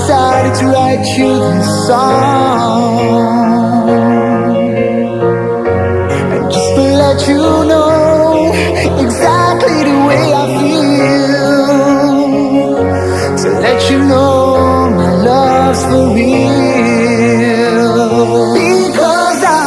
decided to write you this song, and just to let you know exactly the way I feel, to let you know my love's for real. Because I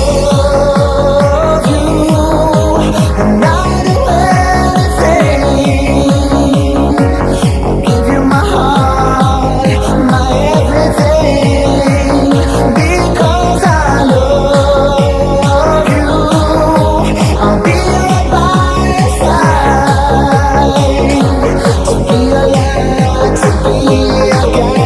love you, and I do anything. I'll give you my heart, my everything. Because I love you, I'll be right by your side, to be a light, to be a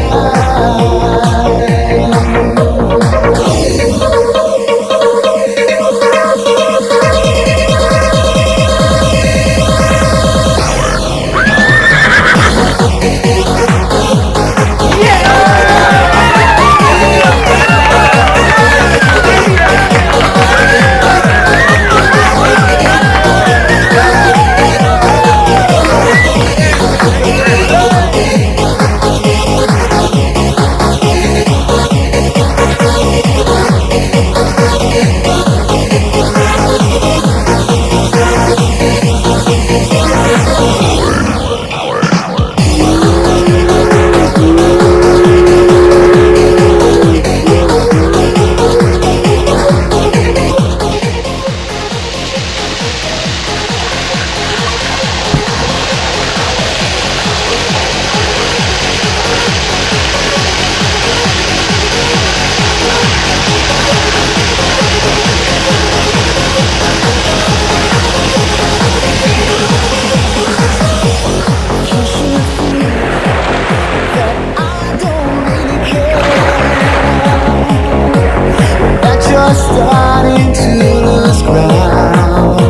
starting to lose ground.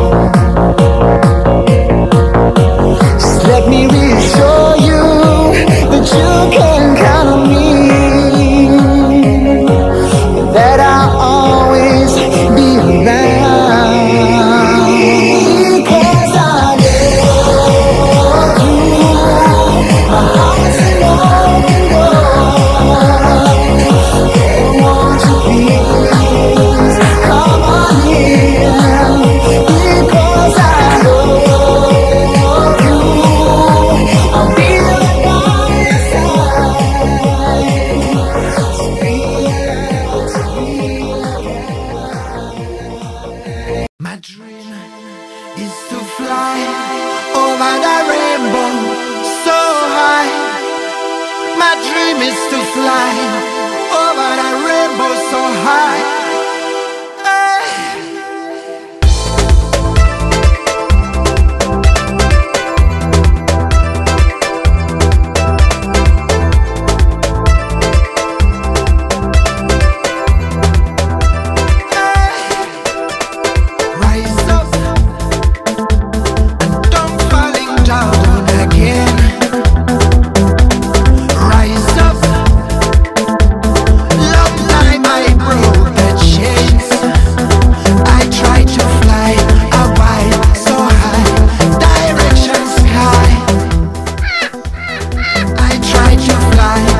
Just let me reassure you that you can count on me, that I'll always be around. Because I love you, my heart's an open door. Won't you please come on in? Because I love you, I'll be right by your side, to be alive, to be alive. My dream is to fly over that rainbow so high. My dream is to fly over that rainbow so high. Rise up and don't falling down again. Rise up, long time I broke the chains. I tried to fly a while so high, direction sky. I tried to fly